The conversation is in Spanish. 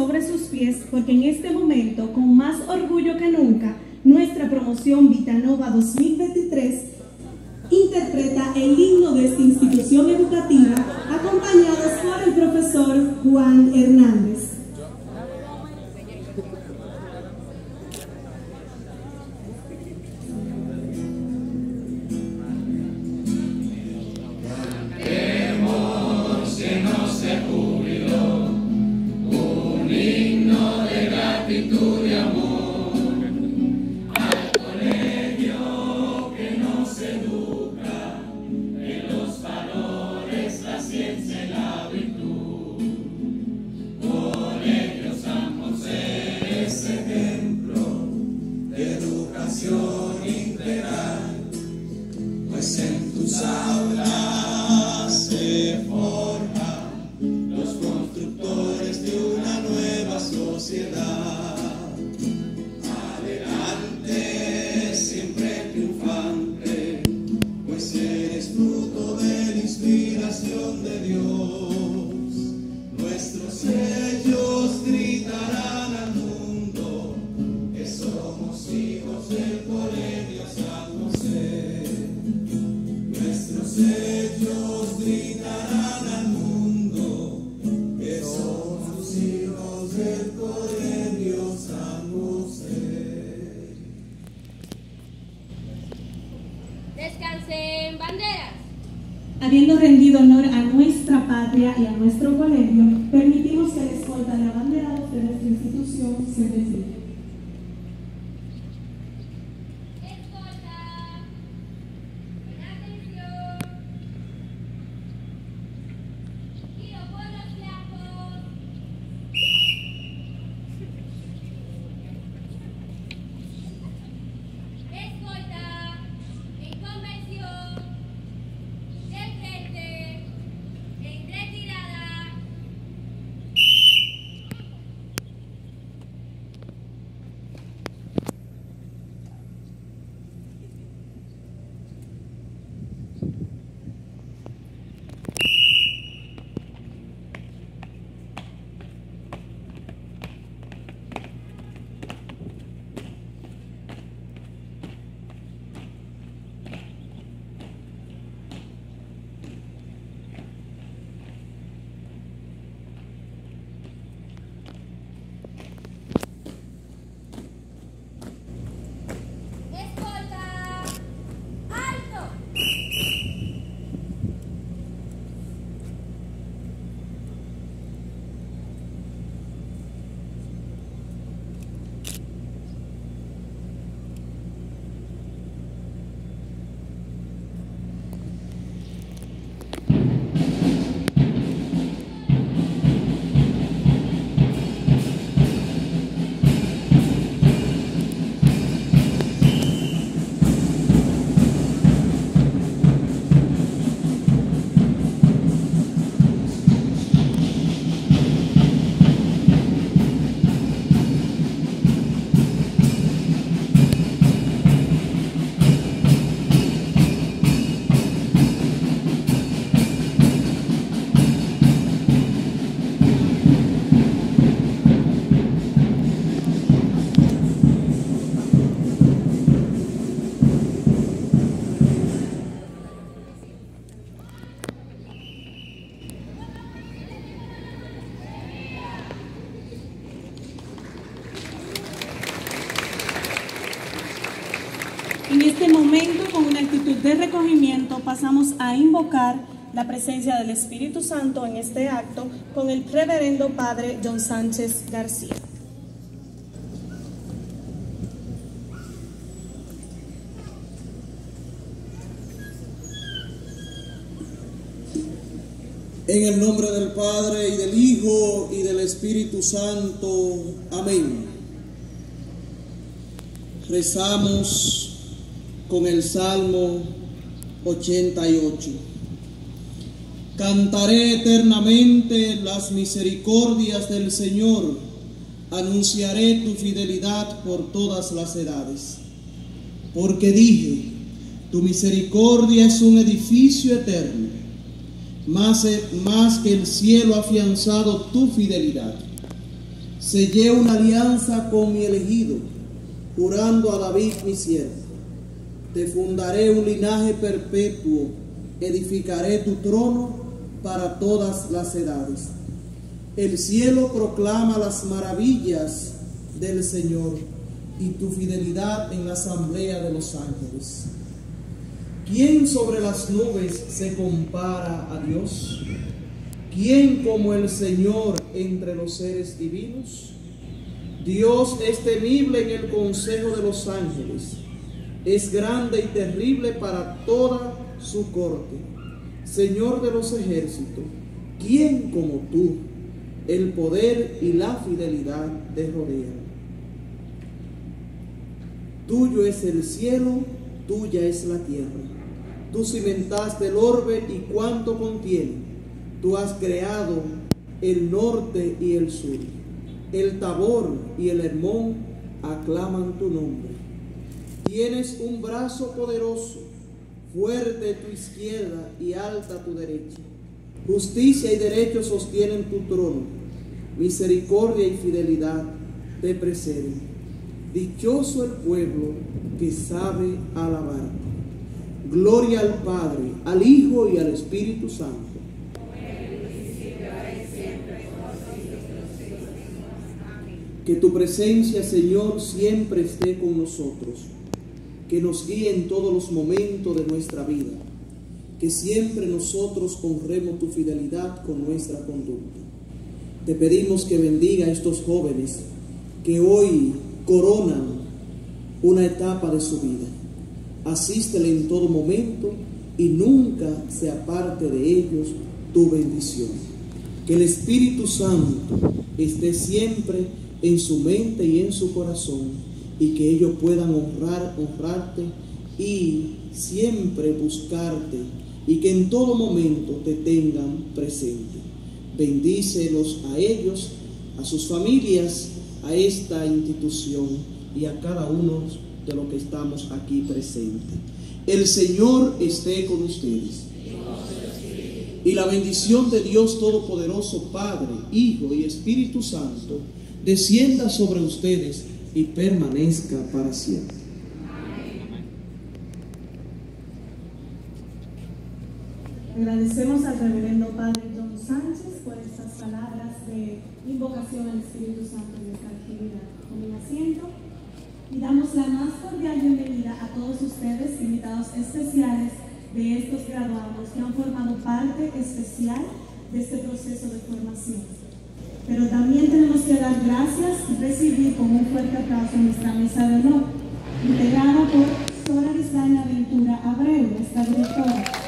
sobre sus pies, porque en este momento, con más orgullo que nunca, nuestra promoción Vitanova 2023 interpreta el himno de esta institución educativa, acompañados por el profesor Juan Hernández. Descansen banderas. Habiendo rendido honor a nuestra patria y a nuestro colegio, permitimos que el escolta de abanderados de nuestra institución se retire. Escolta, buena atención. Giro por los flancos. Escolta, en convención. De frente, en retirada. Escolta, alto. En este momento, con una actitud de recogimiento, pasamos a invocar la presencia del Espíritu Santo en este acto con el reverendo Padre John Sánchez García. En el nombre del Padre, y del Hijo, y del Espíritu Santo. Amén. Rezamos con el Salmo 88. Cantaré eternamente las misericordias del Señor, anunciaré tu fidelidad por todas las edades. Porque dije, tu misericordia es un edificio eterno, más que el cielo ha afianzado tu fidelidad. Sellé una alianza con mi elegido, jurando a David mi siervo. Te fundaré un linaje perpetuo, edificaré tu trono para todas las edades. El cielo proclama las maravillas del Señor y tu fidelidad en la asamblea de los ángeles. ¿Quién sobre las nubes se compara a Dios? ¿Quién como el Señor entre los seres divinos? Dios es temible en el consejo de los ángeles, es grande y terrible para toda su corte. Señor de los ejércitos, ¿quién como tú? El poder y la fidelidad te rodean. Tuyo es el cielo, tuya es la tierra. Tú cimentaste el orbe y cuánto contiene. Tú has creado el norte y el sur. El Tabor y el Hermón aclaman tu nombre. Tienes un brazo poderoso, fuerte tu izquierda y alta tu derecha. Justicia y derecho sostienen tu trono. Misericordia y fidelidad te preceden. Dichoso el pueblo que sabe alabarte. Gloria al Padre, al Hijo y al Espíritu Santo. Que tu presencia, Señor, siempre esté con nosotros. Que nos guíe en todos los momentos de nuestra vida. Que siempre nosotros honremos tu fidelidad con nuestra conducta. Te pedimos que bendiga a estos jóvenes que hoy coronan una etapa de su vida. Asístele en todo momento y nunca se aparte de ellos tu bendición. Que el Espíritu Santo esté siempre en su mente y en su corazón y que ellos puedan honrarte y siempre buscarte y que en todo momento te tengan presente. Bendícelos a ellos, a sus familias, a esta institución y a cada uno de los que estamos aquí presentes. El Señor esté con ustedes. Y la bendición de Dios Todopoderoso, Padre, Hijo y Espíritu Santo, descienda sobre ustedes y permanezca para siempre. Agradecemos al reverendo Padre John Sánchez por estas palabras de invocación al Espíritu Santo en esta actividad. Tomen asiento y damos la más cordial bienvenida a todos ustedes, invitados especiales de estos graduados que han formado parte especial de este proceso de formación. Pero también tenemos que dar gracias y recibir con un fuerte aplauso a nuestra mesa de honor, integrada por Sora Lisdaña Ventura Abreu, nuestra directora.